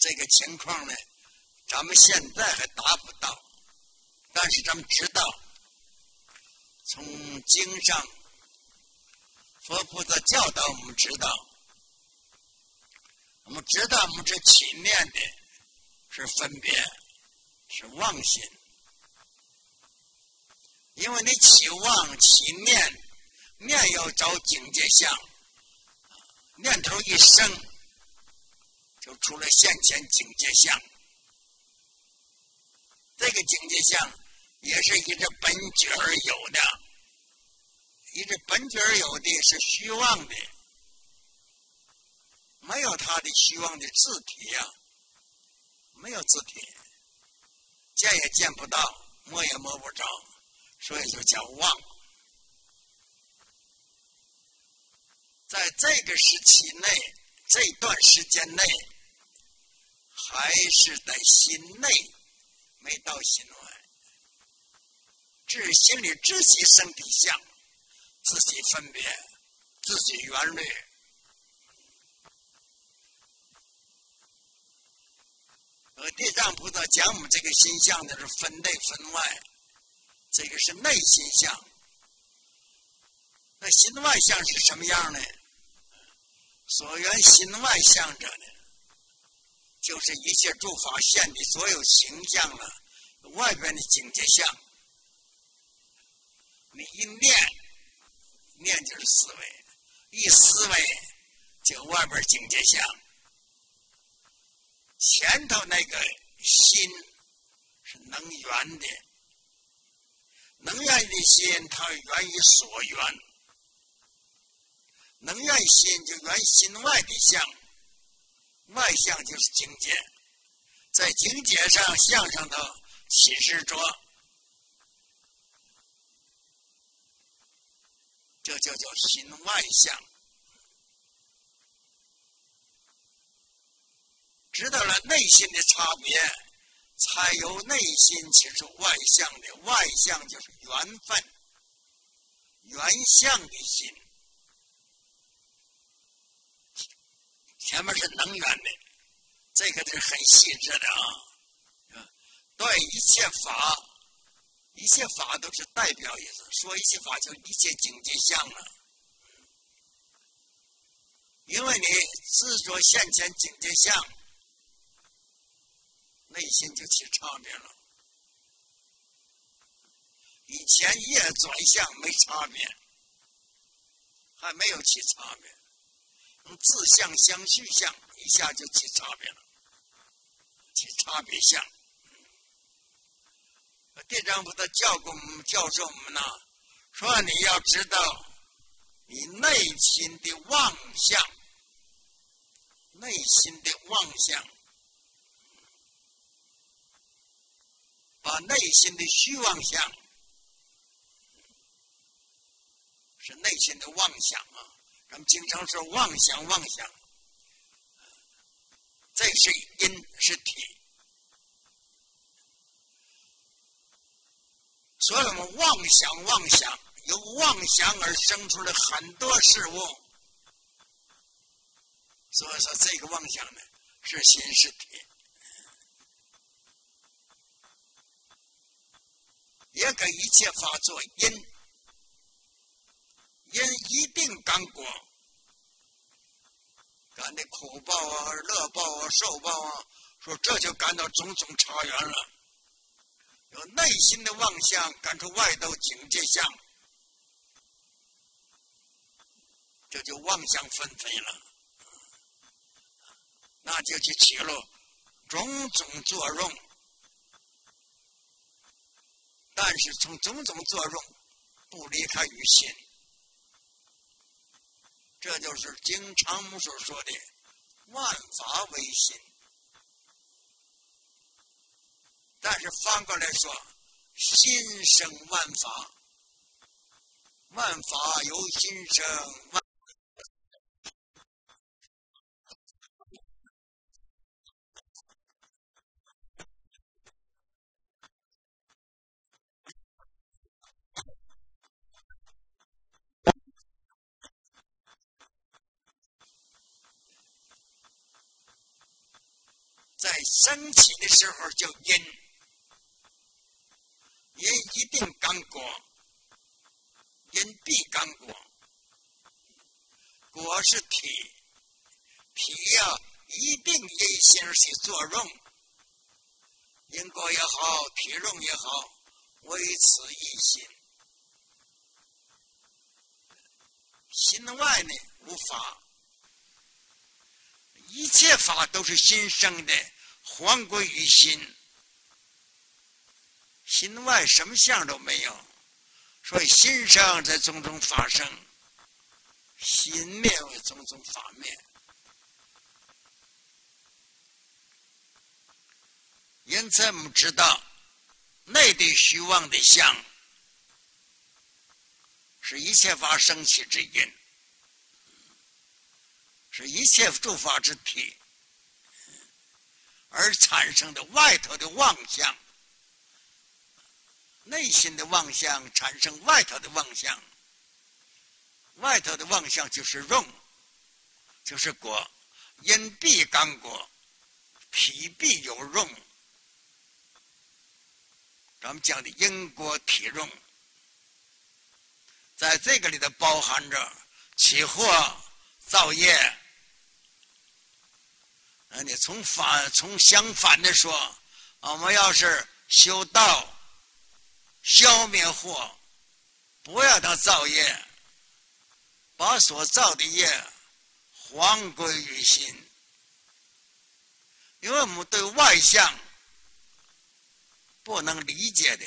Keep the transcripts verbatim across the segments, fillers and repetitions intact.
这个情况呢，咱们现在还达不到，但是咱们知道，从经上佛菩萨教导我们知道，我们知道我们这起念的是分别，是妄心，因为你起妄起念，念要找境界相，念头一生，就出了现前境界相。这个境界相也是依着本觉而有的，依着本觉而有的是虚妄的，没有它的虚妄的自体呀、啊，没有自体，见也见不到，摸也摸不着，所以就叫妄。在这个时期内，这段时间内，还是在心内，没到心外。至心里知其身体相，自己分别，自己圆律。而地藏菩萨讲我们这个心相的是分内分外，这个是内心相。那心外相是什么样呢？所缘心外相者呢，就是一切诸法现的所有形象了，外边的境界相。你一念，念就是思维，一思维就外边境界相。前头那个心是能缘的，能缘的心它源于所缘，能缘心就缘心外的相，外相就是境界，在境界上相上头启示着，这就叫心外相。知道了内心的差别，才由内心起出外相的，外相就是缘分，缘相的心。前面是能源的，这个是很细致的啊。对一切法，一切法都是代表意思，说一切法就一切境界相了。因为你执着现前境界相，内心就起差别了。以前业转向没差别，还没有起差别。自相相续相一下就起差别了，起差别相。地藏菩萨教给我们教授我们呢，说你要知道你内心的妄相，内心的妄想，把内心的虚妄想，是内心的妄想啊。咱们经常说妄想妄想，这是因是体，所以我们妄想妄想，由妄想而生出了很多事物。所以说这个妄想呢，是心是体，也给一切法做因。因一定感果，感的苦报啊、乐报啊、受报啊，说这就感到种种差缘了。有内心的妄想，感出外道境界相，这就妄想纷飞了，那就去起了种种作用。但是从种种作用不离开于心。这就是经常我们所说的万法唯心。但是反过来说，心生万法，万法由心生万。 生气的时候就阴，阴一定刚过，阴必刚过，果是体，体呀、啊、一定因心而起作用，因果也好，体用也好，为此一心。心外呢无法，一切法都是心生的，还归于心。心外什么相都没有，所以心生在种种法生，心灭为种种法灭。因此我们知道，内的虚妄的相是一切法生起之因，是一切诸法之体，而产生的外头的妄相，内心的妄相产生外头的妄相，外头的妄相就是用，就是果，因必刚果，体必有用。咱们讲的因果体用，在这个里头包含着起惑、造业。啊，你从反从相反的说，我们要是修道，消灭惑，不要它造业，把所造的业还归于心。因为我们对外相不能理解的，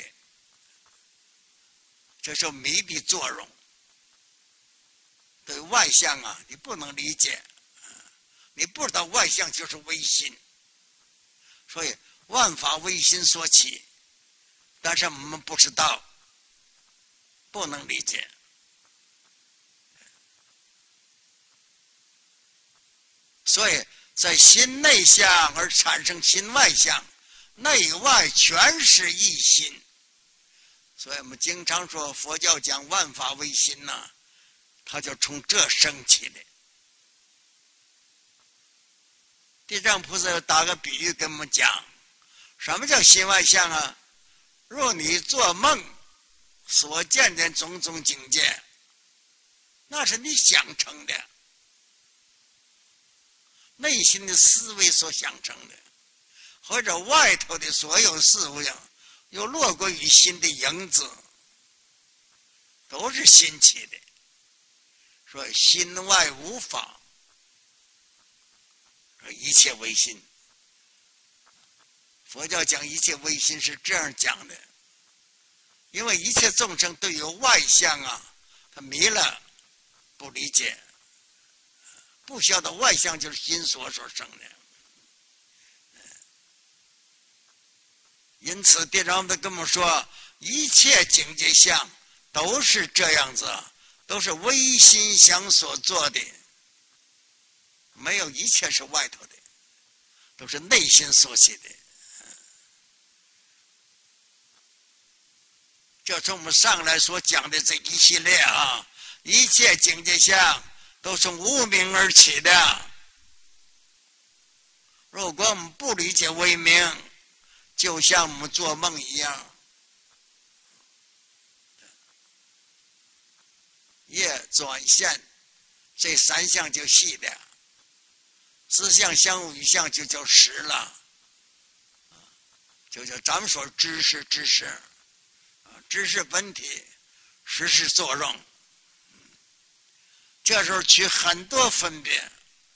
这是迷的作用。对外相啊，你不能理解，你不知道外相就是唯心，所以万法唯心所起，但是我们不知道，不能理解。所以在心内相而产生心外相，内外全是一心。所以我们经常说佛教讲万法唯心呐、啊，它就从这生起的。地藏菩萨打个比喻跟我们讲，什么叫心外相啊？若你做梦所见的种种境界，那是你想成的，内心的思维所想成的，或者外头的所有事物呀，又落归于心的影子，都是心起的。所以心外无法，一切唯心。佛教讲一切唯心是这样讲的，因为一切众生对于外相啊，他迷了，不理解，不晓得外相就是心所所生的。因此地藏菩萨跟我们说，一切境界相都是这样子，都是唯心相所做的，没有一切是外头的，都是内心所起的。这从我们上来所讲的这一系列啊，一切境界相都从无明而起的。如果我们不理解为明，就像我们做梦一样，业转现，这三项就细的，四项相互一项就叫识了，就叫咱们说知识知识，知识本体，识是作用。这时候取很多分别，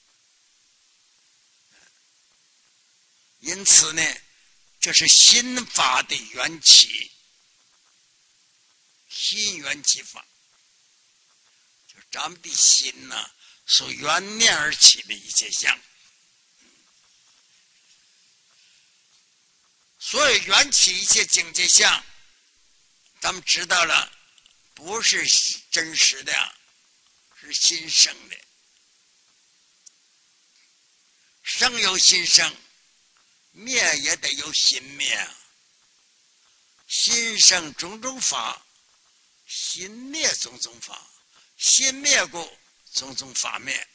因此呢，这是心法的缘起，心缘起法，就是咱们的心呐、啊，所缘念而起的一切相。所以缘起一切境界相，咱们知道了，不是真实的，是心生的。生有心生，灭也得有心灭。心生种种法，心灭种种法，心灭故种种法灭。